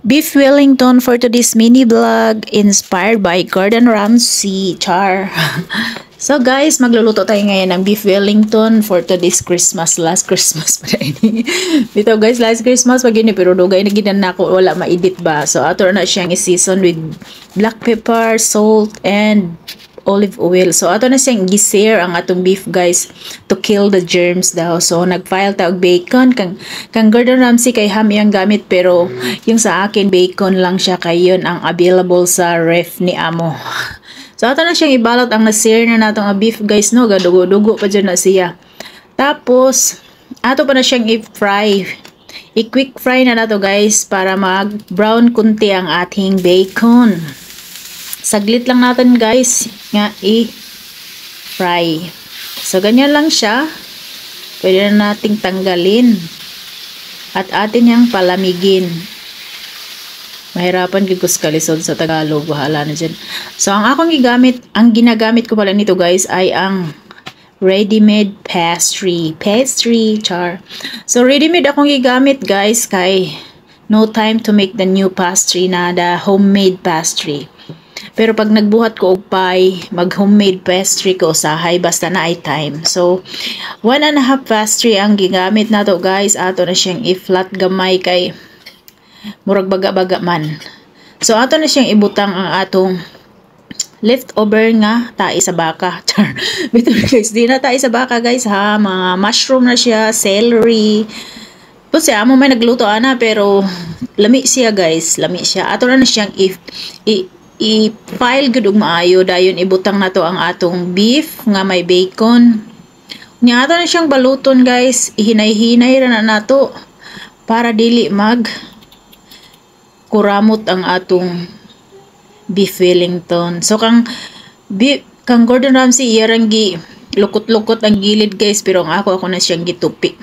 Beef Wellington for today's mini vlog inspired by Gordon Ramsay. Char. So guys, magluluto tayo ngayon ng beef Wellington for today's Christmas. Last Christmas pa ini. Dito guys, last Christmas pag ini pero dugay na ginan nako wala ma-edit ba. So ato na siyang i-season with black pepper, salt and olive oil. So ato na siyang gi-sear ang atong beef guys to kill the germs daw. So nag-file ta og bacon kang Gordon Ramsay kay ham yung gamit pero yung sa akin bacon lang siya kay yun ang available sa ref ni amo. So ato na siyang ibalot ang na-sear na natong beef guys no, gadugo-dugo pa dyan na siya. Tapos ato pa na siyang i-fry. I-quick fry na nato guys para mag-brown kunti ang ating bacon. Saglit lang natin guys nga i-fry. So ganyan lang siya. Pwede na nating tanggalin. At atin yang palamigin. Mahirapan gigos kalisod sa Tagalog. Bahala na dyan. So ang ginagamit ko pala nito guys ay ang ready-made pastry. Char. So ready-made akong gigamit guys kay no time to make the new pastry na the homemade pastry. Pero pag nagbuhat ko og pie, mag-homemade pastry ko usahay basta na ay time. So, 1.5 pastry ang gigamit nato guys. Ato na siyang i-flat gamay kay murag baga-baga man. So, ato na siyang ibutang ang atong leftover nga tae sa baka. Bito guys, di na tae sa baka guys ha. Mga mushroom na siya, celery. Kasi amo may nagluto ana pero lami siya guys. Lami siya. Ato na siyang i-file gud og maayo dayon ibutang nato ang atong beef nga may bacon. Nya ato na siyang baluton guys, ihinay-hinay ra na nato para dili mag kuramot ang atong beef Wellington. So kang Gordon Ramsay iyang gi lukot-lukot ang gilid guys pero ang ako na siyang gitupi.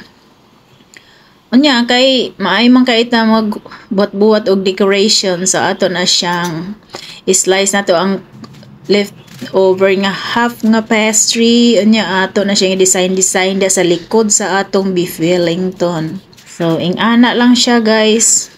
Unya kay maay man kay ta magbuhat-buhat og decoration sa ato na siyang slice nato ang leftover nga half nga pastry. Unya ato na siyang design da sa likod sa atong beef Wellington. So ing-ana lang siya guys.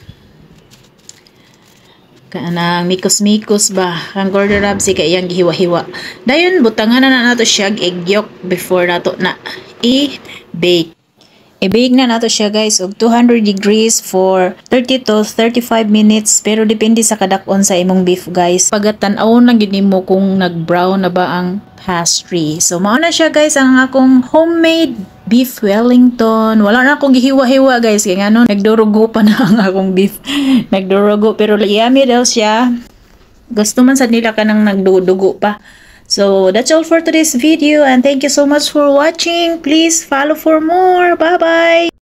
Kanang mikos-mikos ba kang Gordon Ramsay kay iyang gihiwa-hiwa. Dayon butangan na nato siya egg yolk before nato na i-bake. I-bake na nato siya guys og 200 degrees for 30 to 35 minutes pero depende sa kadakon sa imong beef guys. Pagatan-awon lang gid nimo kung nag-brown na ba ang pastry. So mao na siya guys ang akong homemade beef Wellington. Wala na akong gihiwa-hiwa guys kay ngano nagdurugo pa na ang akong beef. Nagdurugo pero yummy daw siya. Gusto man sa nila kanang nagdudugo pa. So that's all for today's video and thank you so much for watching. Please follow for more. Bye bye.